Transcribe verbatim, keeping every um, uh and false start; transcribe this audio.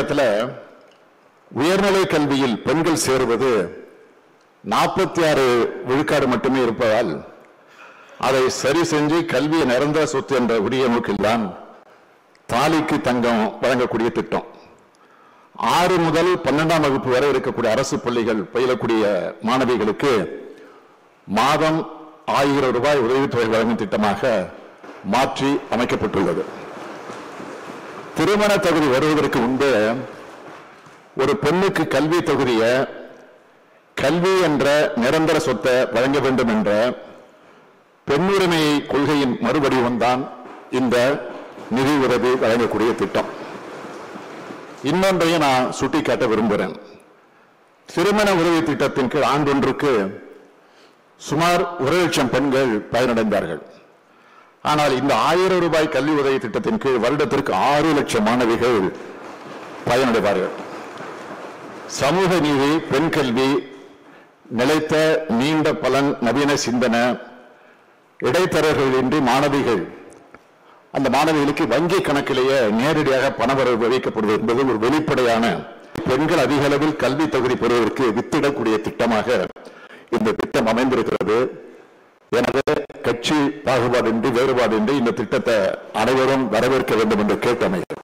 தமிழகத்தில் உயர்நிலை கல்வியில் பெண்கள் சேருவது நாற்பத்தி ஆறு விழுக்காடு மட்டுமே இருப்பதால் அதை சரி செஞ்சு கல்வியை நிரந்தர சொத்து என்ற உரிய நோக்கில்தான் தாலிக்கு தங்கம் வழங்கக்கூடிய திட்டம். ஆறு முதல் பன்னெண்டாம் வகுப்பு வரை இருக்கக்கூடிய அரசு பள்ளிகள் பயிலக்கூடிய மாணவிகளுக்கு மாதம் ஆயிரம் ரூபாய் உதவித்தொகை வழங்கும் திட்டமாக மாற்றி அமைக்கப்பட்டுள்ளது. திருமண தகுதி வருவதற்கு முன்பே ஒரு பெண்ணுக்கு கல்வி தகுதிய கல்வி என்ற நிரந்தர சொத்தை வழங்க வேண்டும் என்ற பெண்ணுரிமை கொள்கையின் மறுவடிவம்தான் இந்த நிதி உதவி வழங்கக்கூடிய திட்டம். இன்னொன்றையும் நான் சுட்டிக்காட்ட விரும்புகிறேன். திருமண உதவி திட்டத்தின் கீழ் ஆண்டொன்றுக்கு சுமார் ஒரு லட்சம் பெண்கள் பயனடைந்தார்கள். ஆனால் இந்த ஆயிரம் ரூபாய் கல்வி உதவி திட்டத்தின் கீழ் வருடத்திற்கு ஆறு லட்சம் மாணவிகள் பயனடைவார்கள். சமூக நீதி, பெண் கல்வி, நிலைத்த நீண்ட பலன், நவீன சிந்தனை, இடைத்தரகர்களின்றி மாணவிகள் அந்த மாணவிகளுக்கு வங்கி கணக்கிலேயே நேரடியாக பணவரவு வைக்கப்படுவது என்பது ஒரு வெளிப்படையான பெண்கள் அதிக அளவில் கல்வி தகுதி பெறுவதற்கு வித்திடக்கூடிய திட்டமாக இந்த திட்டம் அமைந்திருக்கிறது. எனவே கட்சி பாகுபாடின்றி வேறுபாடின்றி இந்த திட்டத்தை அனைவரும் வரவேற்க வேண்டும் என்று கேட்டமைகிறது.